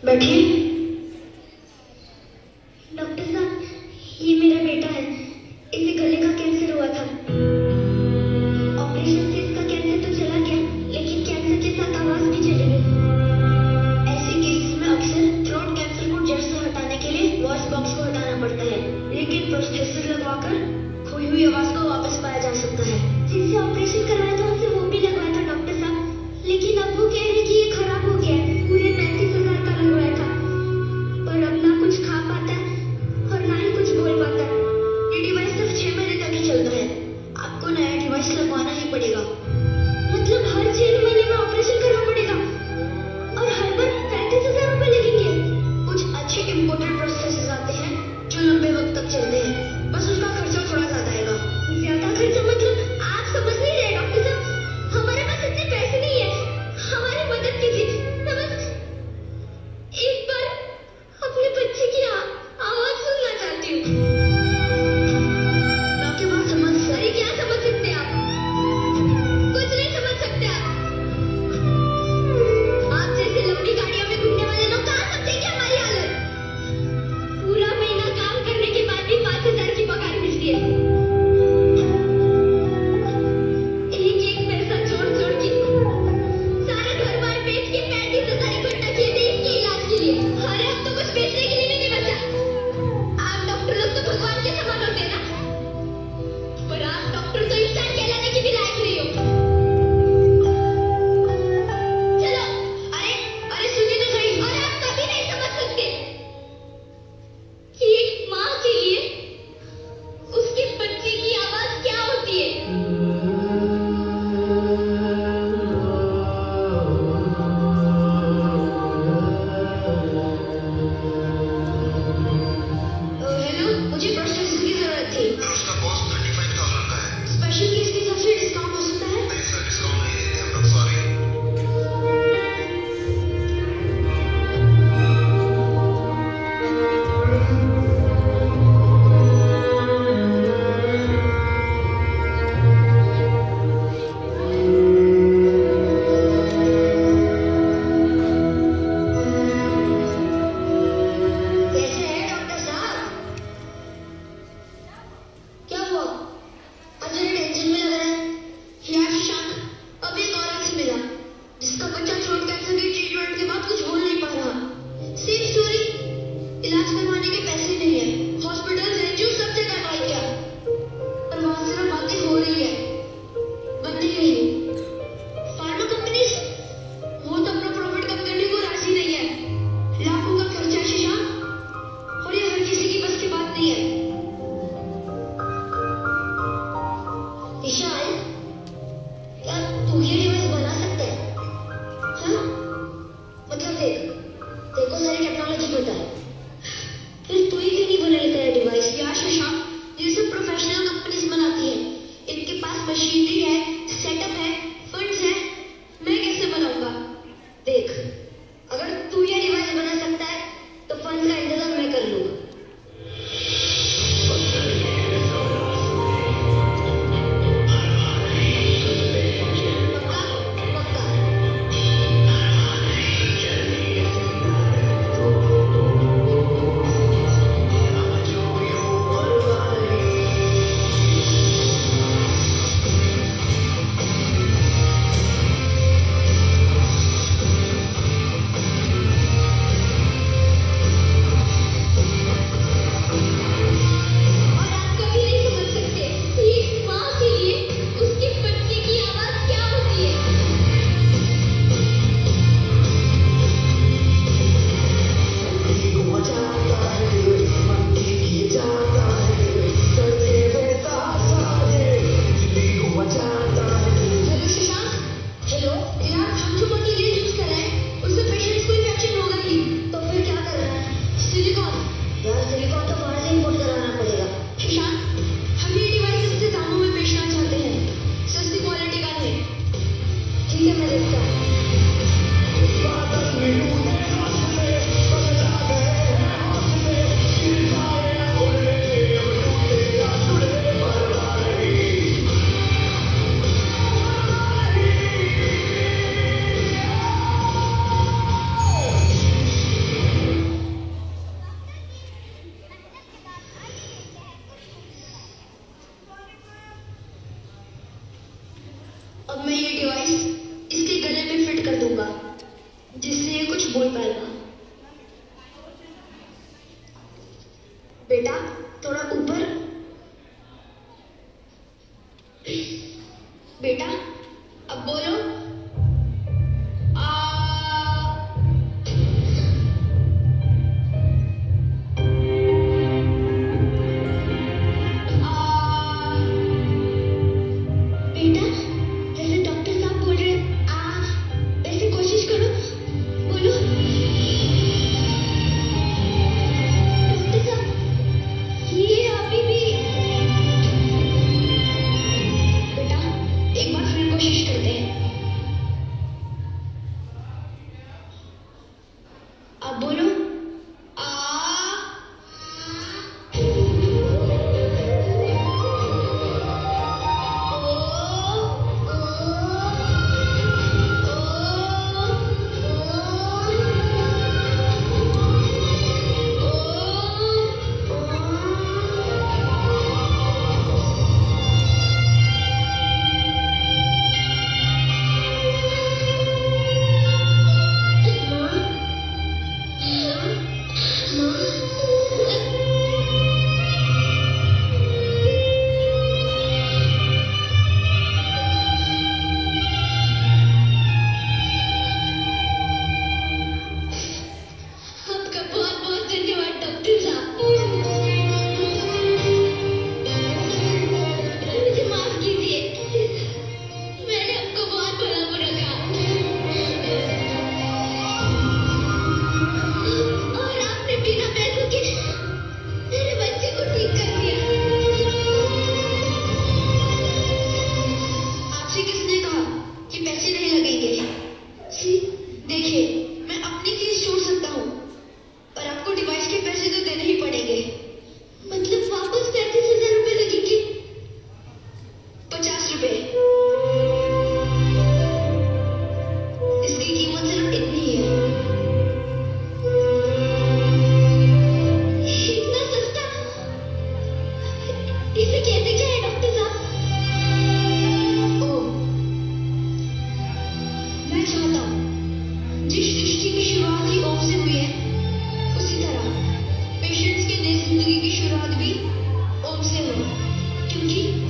बैठिए। डॉक्टर साहब, ये मेरा बेटा है, इसे गले का कैंसर हुआ था। ऑपरेशन से इसका कैंसर तो चला गया, लेकिन कैंसर के साथ आवाज भी चली गई। ऐसे केसेस में अक्सर थ्रोट कैंसर को जड़ से हटाने के लिए वॉइस बॉक्स को हटाना पड़ता है, लेकिन प्रोस्थेसिस लगवाकर खोई हुई आवाज को वापस पाया जा सकता है। जिनसे ऑपरेशन करवाया था उनसे वो भी लगवाया था डॉक्टर साहब, लेकिन अब वो कह रहे कि ये खराब हो गया है। पूरे 35,000 का लगवाया था, सृष्टि की शुरुआत ही ओम से हुई है, उसी तरह पेशेंट्स के नई जिंदगी की शुरुआत भी ओम से हो, क्योंकि